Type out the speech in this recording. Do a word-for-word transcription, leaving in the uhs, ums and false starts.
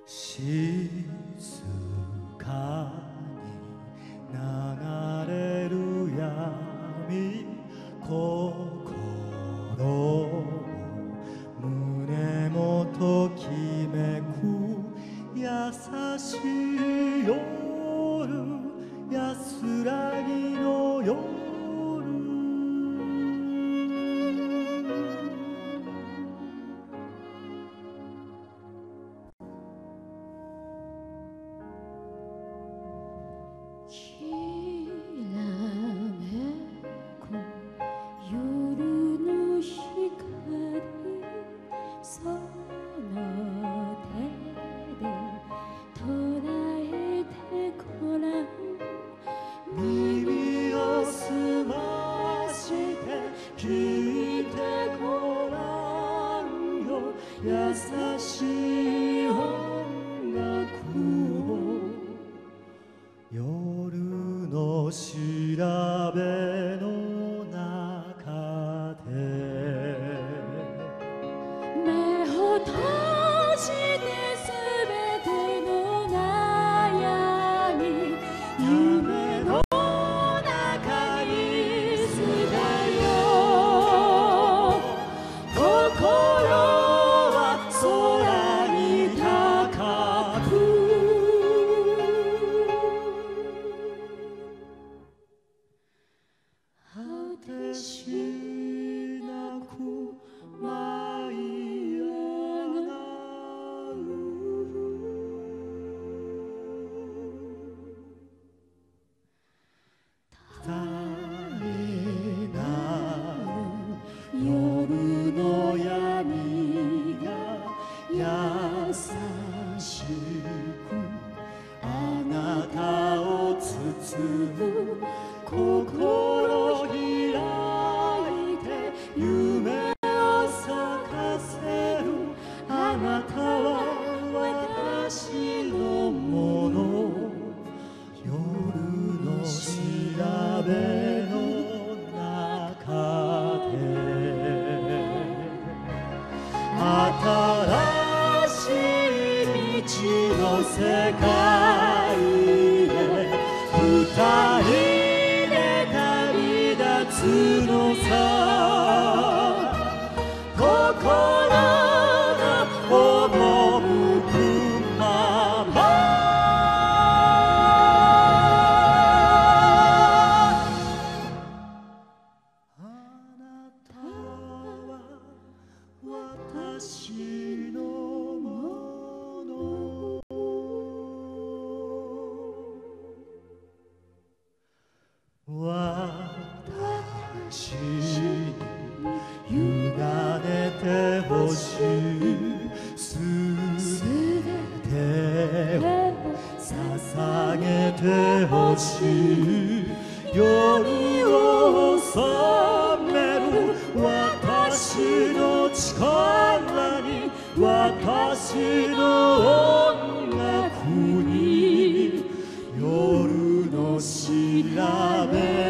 静かに流れる闇、心を胸もときめく優しい夜、安らぎの夜。優しい音楽を夜の調べの中で目を閉じてすべての悩み夢の中に捨てよう。心果てしなく舞い上がる。 絶えない夜の闇が優しくあなたを包む。心開いて夢を咲かせる。あなたは私のもの。夜の調べの中で新しい道の世界へ二人のさ、心が赴くまま。あなたは私のもの。私に委ねてほしい。すべてを捧げてほしい。夜を染める私の力に、私の音楽に、夜の調べ